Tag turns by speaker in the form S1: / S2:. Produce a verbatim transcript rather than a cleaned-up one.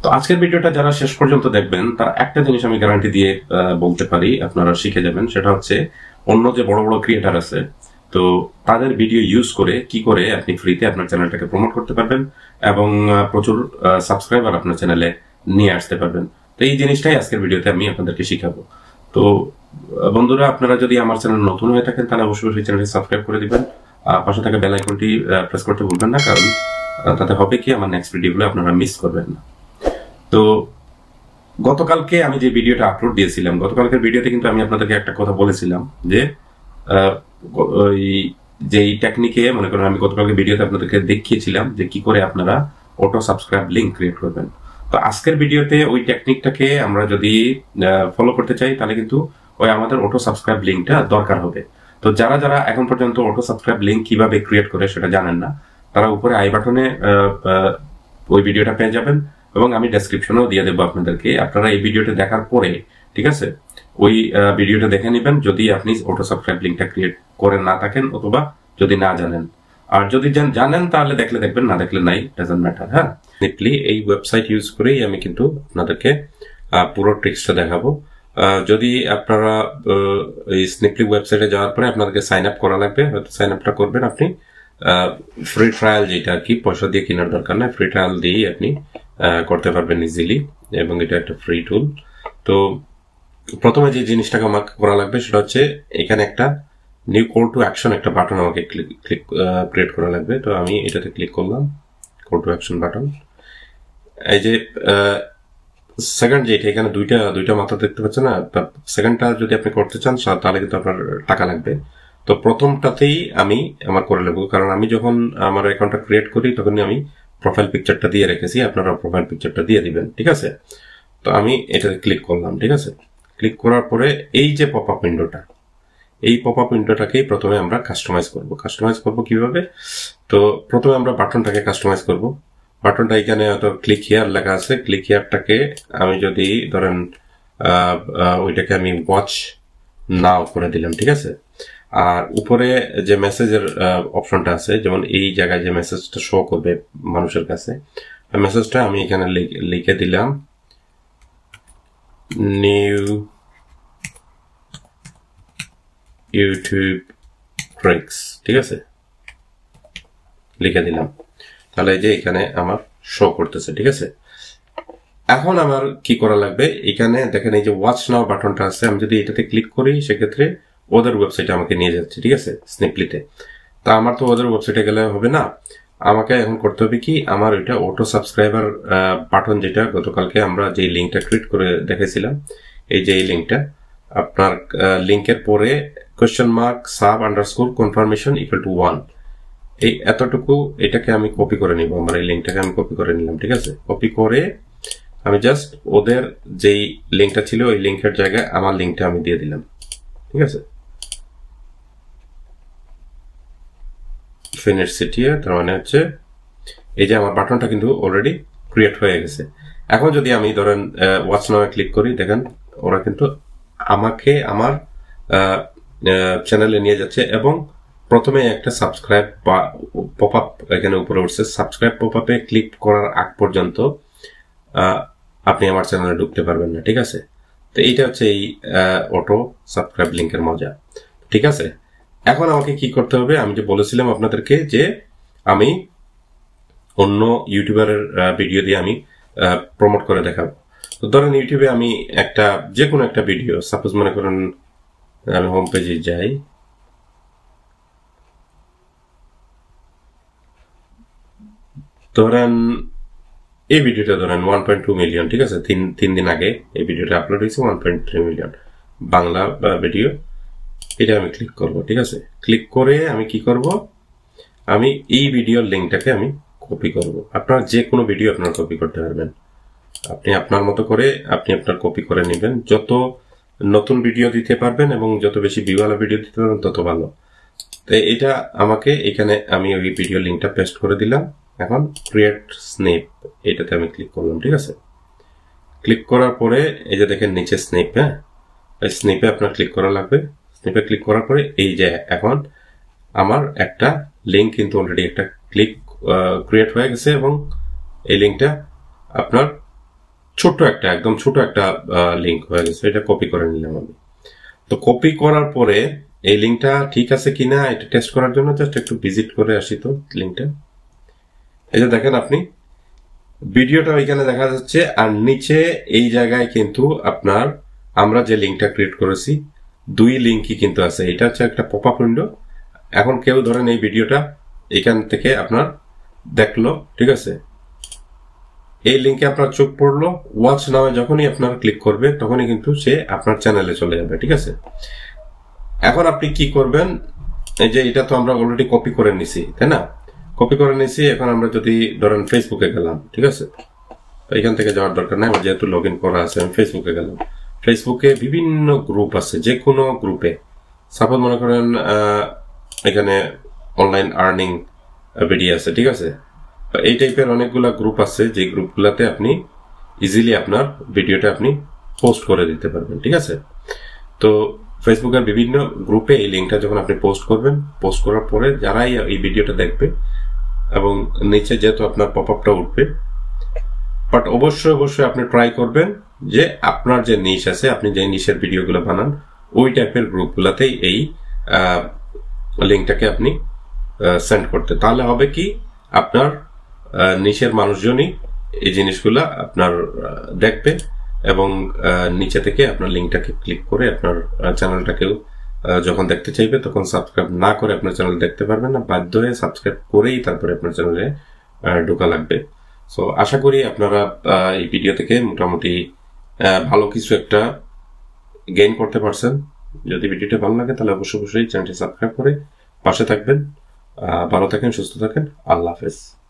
S1: তো আজকের ভিডিওটা যারা শেষ পর্যন্ত দেখবেন তারা একটা জিনিস আমি গ্যারান্টি দিয়ে বলতে পারি আপনারা শিখে যাবেন, সেটা হচ্ছে অন্য যে বড় বড় ক্রিয়েটার আছে তো তাদের ভিডিও ইউজ করে কি করে আপনি ফ্রিতে আপনার চ্যানেলটাকে প্রমোট করতে পারবেন এবং প্রচুর সাবস্ক্রাইবার আপনার চ্যানেলে নিয়ে আসতে পারবেন। তো এই জিনিসটাই আজকের ভিডিওতে আমি আপনাদেরকে শিখাবো। তো বন্ধুরা, আপনারা যদি আমার চ্যানেল নতুন হয়ে থাকেন তাহলে অবশ্যই অবশ্যই চ্যানেলটি সাবস্ক্রাইব করে দিবেন, পাশে থাকা বেল আইকনটি প্রেস করতে ভুলবেন না, কারণ তাতে হবে কি আমার নেক্সট ভিডিওগুলো আপনারা মিস করবেন না। তো গতকালকে আমি যে ভিডিওটা আপলোড দিয়েছিলাম, গতকালকের ভিডিওতে কিন্তু আমি আপনাদেরকে একটা কথা বলেছিলাম যে ওই যেই টেকনিকে মনে করেন আমি গতকালকে ভিডিওতে আপনাদেরকে দেখিয়েছিলাম যে কি করে আপনারা অটো সাবস্ক্রাইব লিঙ্ক ক্রিয়েট করবেন। তো আজকের ভিডিওতে ওই টেকনিকটাকে আমরা যদি ফলো করতে চাই তাহলে কিন্তু ওই আমাদের অটো সাবস্ক্রাইব লিঙ্কটা দরকার হবে। তো যারা যারা এখন পর্যন্ত অটো সাবস্ক্রাইব লিঙ্ক কিভাবে ক্রিয়েট করে সেটা জানেন না, তারা উপরে আই বাটনে ওই ভিডিওটা পেয়ে যাবেন এবং আমি ডেসক্রিপশনেও দিয়ে দেবো আপনাদেরকে। আপনারা এই ভিডিওটা দেখার পরে ঠিক আছে ওই ভিডিওটা দেখে নেবেন যদি আপনি অটো সাবস্ক্রাইব লিঙ্কটা ক্রিয়েট করে না থাকেন অথবা যদি না জানেন। আর যদি জানেন তাহলে দেখলে দেখবেন, না দেখলে নাই, ডাজন্ট ম্যাটার। হ্যাঁ, সিম্পলি এই ওয়েবসাইট ইউজ করেই আমি কিন্তু আপনাদেরকে পুরো ট্রিক্সটা দেখাবো। যদি আপনারা এই স্নিপলি ওয়েবসাইটে যাওয়ার পরে আপনাদেরকে সাইন আপ করা লাগবে, হয়তো সাইন আপটা করবেন আপনি ফ্রি ট্রায়াল, যেটা আর কি পয়সা দিয়ে কেনার দরকার নয়, ফ্রি ট্রায়াল দিয়েই আপনি করতে পারবেন ইজিলি, এবং এটা একটা ফ্রি টুল। তো প্রথমে যে জিনিসটাকে আমাকে করা লাগবে সেটা হচ্ছে এখানে একটা নিউ কল টু অ্যাকশন একটা বাটন আমাকে ক্লিক ক্লিক ক্রিয়েট করা লাগবে। তো আমি এটাতে ক্লিক করলাম, কল টু অ্যাকশন বাটন। এই যে সেকেন্ড যেটা এখানে দুইটা দুইটা মাথা দেখতে পাচ্ছেন না, সেকেন্ডটা যদি আপনি করতে চান তাহলে কিন্তু আপনার টাকা লাগবে। তো প্রথমটাতেই আমি আমার করে নেবো, কারণ আমি যখন আমার অ্যাকাউন্টটা ক্রিয়েট করি তখনই আমি প্রোফাইল পিকচারটা দিয়ে রেখেছি, আপনারা প্রোফাইল পিকচারটা দিয়ে দিবেন, ঠিক আছে। তো আমি এটাতে ক্লিক করলাম, ঠিক আছে। ক্লিক করার পরে এই যে পপ আপ উইন্ডোটা, এই পপ আপ উইন্ডোটাকেই প্রথমে আমরা কাস্টমাইজ করব। কাস্টমাইজ করব কিভাবে? তো প্রথমে আমরা বাটনটাকে কাস্টমাইজ করব। বাটনটা এখানে হয়তো ক্লিক হিয়ার লেখা আছে, ক্লিক হিয়ারটাকে আমি যদি ধরেন ওইটাকে আমি ওয়াচ নাও করে দিলাম, ঠিক আছে। আর উপরে যে মেসেজের অপশনটা আছে, যেমন এই জায়গায় যে মেসেজটা শো করবে মানুষের কাছে, মেসেজটা আমি এখানে লিখে দিলাম নিউ ইউটিউব ট্রিক্স, ঠিক আছে, লিখে দিলাম। তাহলে এই যে এখানে আমার শো করতেছে, ঠিক আছে। এখন আমার কি করা লাগবে, এখানে দেখেন এই যে ওয়াচ নাও বাটনটা আছে, আমি যদি এটাতে ক্লিক করি সেক্ষেত্রে ওদের ওয়েবসাইটে আমাকে নিয়ে যাচ্ছে, ঠিক আছে, স্নিপলিতে। তা আমার তো ওদের ওয়েবসাইটে গেলে হবে না, আমাকে এখন করতে হবে কি, আমার ওইটা অটো সাবস্ক্রাইবার বাটন যেটা গতকালকে আমরা যে লিঙ্কটা ক্রিয়েট করে দেখেছিলাম, এই যে এই লিঙ্কটা, আপনার লিঙ্কের পরে question mark sub underscore confirmation equal to one, এই এতটুকু এটাকে আমি কপি করে নিব। আমার এই লিঙ্কটাকে আমি কপি করে নিলাম, ঠিক আছে। কপি করে আমি জাস্ট ওদের যেই লিঙ্কটা ছিল ওই লিঙ্কের জায়গায় আমার লিঙ্কটা আমি দিয়ে দিলাম, ঠিক আছে। ফিনিশ সিটিয়ে, তার মানে হচ্ছে এই যে আমার বাটনটা কিন্তু অলরেডি ক্রিয়েট হয়ে গেছে। এখন যদি আমি ধরেন ওয়াচ নাও ক্লিক করি, দেখেন ওরা কিন্তু আমাকে আমার চ্যানেলে নিয়ে যাচ্ছে এবং প্রথমে একটা সাবস্ক্রাইব পপ আপ এখানে উপরে উঠছে। সাবস্ক্রাইব পপ আপে ক্লিক করার আগ পর্যন্ত আপনি আমার চ্যানেলে ঢুকতে পারবেন না, ঠিক আছে। তো এইটা হচ্ছে এই অটো সাবস্ক্রাইব লিঙ্কের মজা, ঠিক আছে। এখন আমাকে কি করতে হবে, আমি যে বলেছিলাম আপনাদেরকে যে আমি অন্য ইউটিউবারের ভিডিও দিয়ে আমি প্রমোট করে দেখাবো। তো ধরেন ইউটিউবে আমি একটা যে কোনো একটা ভিডিও, সাপোজ মনে করেন আমি হোম পেজে যাই, ধরেন এই ভিডিওটা ধরেন ওয়ান পয়েন্ট টু মিলিয়ন, ঠিক আছে। তিন তিন দিন আগে এই ভিডিওটা আপলোড হয়েছে, one point three million Bangla video. এটা আমি ক্লিক করব, ঠিক আছে। ক্লিক করে আমি কি করব, আমি এই ভিডিওর লিঙ্কটাকে আমি কপি করব। আপনার যে কোনো ভিডিও আপনার কপি করতে পারবেন, আপনি আপনার মতো করে আপনি আপনার কপি করে নেবেন। যত নতুন ভিডিও দিতে পারবেন এবং যত বেশি ভিউওয়ালা ভিডিও দিতে পারবেন তত ভালো। তো এটা আমাকে এখানে আমি ওই ভিডিও লিঙ্কটা পেস্ট করে দিলাম। এখন ক্রিয়েট স্নিপ, এটাতে আমি ক্লিক করলাম, ঠিক আছে। ক্লিক করার পরে এই যে দেখেন নিচে স্নিপ, হ্যাঁ, এই স্নিপে আপনার ক্লিক করা লাগবে। স্নিপে ক্লিক করার পরে এই যে এখন আমার একটা লিঙ্ক কিন্তু অলরেডি একটা ক্লিক ক্রিয়েট হয়ে গেছে এবং এই লিঙ্কটা আপনার ছোট একটা একদম ছোট একটা লিংক হয়ে গেছে, এটা কপি করে নিলাম আমি। তো কপি করার পরে এই লিংকটা ঠিক আছে কিনা এটা টেস্ট করার জন্য জাস্ট একটু ভিজিট করে আসি। তো লিংকটা এই যে দেখেন আপনি ভিডিওটা ওইখানে দেখা যাচ্ছে, আর নিচে এই জায়গায় কিন্তু আপনার আমরা যে লিংকটা ক্রিয়েট করেছি দুই লিংকই কিন্তু আছে। এটা হচ্ছে একটা পপ আপ উইন্ডো। এখন কেউ ধরেন এই ভিডিওটা এখান থেকে আপনার দেখলো, ঠিক আছে, এই লিংকে আপনার চোখ পড়লো, ওয়াচ নামে যখনই আপনার ক্লিক করবে তখনই কিন্তু সে আপনার চ্যানেলে চলে যাবে, ঠিক আছে। এখন আপনি কি করবেন, এই যে এটা তো আমরা অলরেডি কপি করে নিছি, তাই না? কপি করে নিছি। এখন আমরা যদি ধরেন ফেসবুকে গেলাম, ঠিক আছে, এখান থেকে যাওয়ার দরকার নাই, আমার যেহেতু লগ ইন করা আছে। আমি ফেসবুকে গেলাম। ফেসবুকে বিভিন্ন গ্রুপ আছে, যে কোনো গ্রুপে সাপোজ মনে করেন এখানে অনলাইন আর্নিং ভিডিও আছে, ঠিক আছে। এই টাইপের অনেকগুলা গ্রুপ আছে, যে গ্রুপগুলাতে আপনি ইজিলি আপনার ভিডিওটা আপনি পোস্ট করে দিতে পারবেন, ঠিক আছে। তো ফেসবুকের বিভিন্ন গ্রুপে এই লিঙ্কটা যখন আপনি পোস্ট করবেন, পোস্ট করার পরে যারাই এই ভিডিওটা দেখবে এবং নিচে যেহেতু আপনার পপ আপটা উঠবে, বাট অবশ্যই অবশ্যই আপনি ট্রাই করবেন যে আপনার যে নিশ আছে, আপনি যে নিশের ভিডিওগুলো বানান ওই টাইপের গ্রুপগুলোতেই এই লিঙ্কটাকে আপনি সেন্ড করতে। তাহলে হবে কি, আপনার নিশের মানুষজনই এই জিনিসগুলা আপনার দেখবে এবং নিচে থেকে আপনার লিঙ্কটাকে ক্লিক করে আপনার চ্যানেলটাকেও যখন দেখতে চাইবে তখন সাবস্ক্রাইব না করে আপনার চ্যানেল দেখতে পারবেন না, বাধ্য হয়ে সাবস্ক্রাইব করেই তারপরে আপনার চ্যানেলে ঢোকা লাগবে। সো আশা করি আপনারা এই ভিডিও থেকে মোটামুটি ভালো কিছু একটা গেইন করতে পারছেন। যদি ভিডিওটা ভালো লাগে তাহলে অবশ্যই অবশ্যই চ্যানেলটি সাবস্ক্রাইব করে পাশে থাকবেন। ভালো থাকেন, সুস্থ থাকেন, আল্লাহ হাফেজ।